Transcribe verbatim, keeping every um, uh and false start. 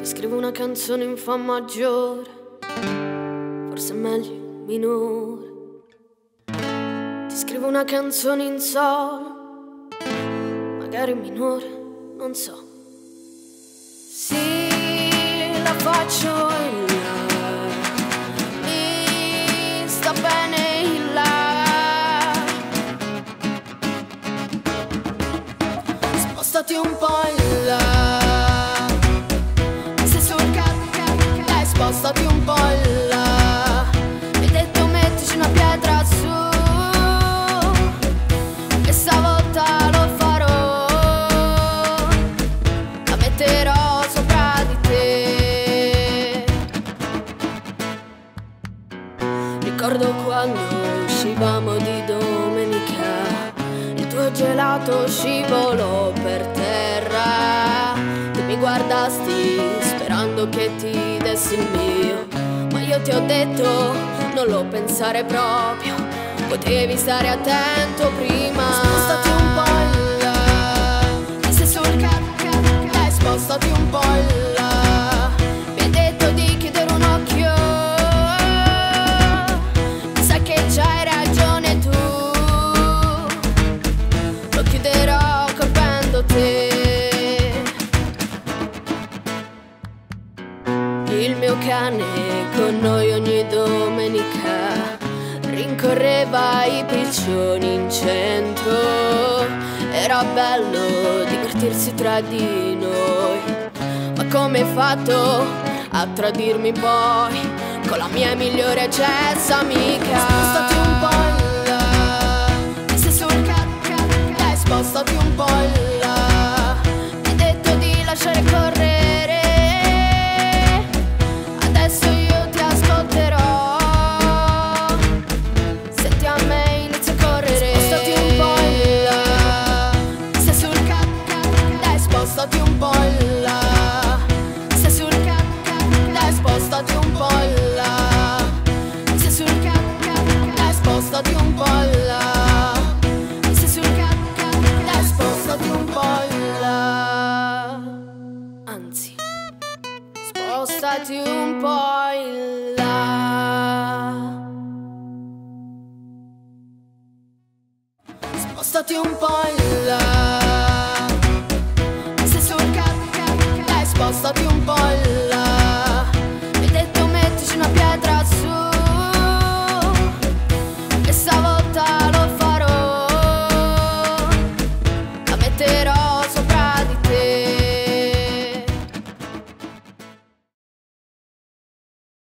Ti scrivo una canzone in fa maggiore, forse è meglio in minore. Ti scrivo una canzone in sol, magari in minore, non so. Sì, la faccio in là, mi sta bene in là. Spostati un po' in là, spostati un po' in là. Mi hai detto mettici una pietra su, e stavolta lo farò. La metterò sopra di te. Ricordo quando uscivamo di domenica, il tuo gelato scivolò per terra. Tu mi guardasti sperando che ti dessi il mio, ma io ti ho detto non lo pensare proprio, potevi stare attento prima. Spostati un po' in là, mi sei sul cacca, dai spostati un po' in là. Mi hai detto di chiudere un occhio, mi sa che c'hai ragione tu, lo chiuderò colpendo te. Il mio cane con noi ogni domenica rincorreva i piccioni in centro. Era bello divertirsi tra di noi, ma come hai fatto a tradirmi poi con la mia migliore eccessa amica? Spostati un po' in là, mi sei sul cacca, dai spostati un po' in là. Mi hai detto di lasciare correre, spostati un po' in là, sei sul cacca, dai spostati un po' in là, sei sul cacca, dai spostati un po' in là, sei sul cacca, dai spostati un po' in là. Anzi, spostati un po' in là. Spostati un po' in là, spostati un po' in là.